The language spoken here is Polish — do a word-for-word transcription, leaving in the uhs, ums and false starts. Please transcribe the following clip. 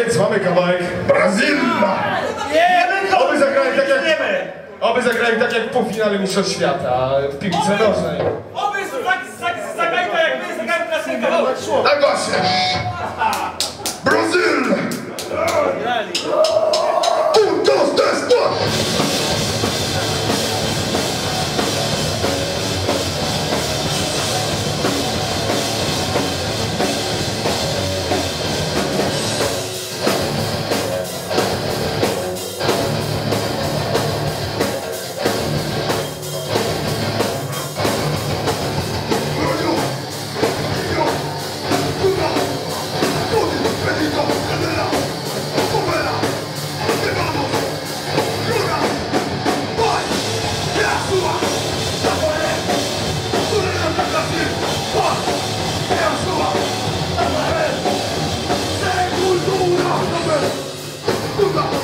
Więc mamy kawałek Brazylia. Oby zagrali tak jak... Oby zagrali tak jak w półfinale Mistrzostw Świata w piłce nożnej. Oby zagrali tak jak my, zagrali naszym kawałek. Tak właśnie. Brazil! Un, dos, tres, cuatro! Cultura,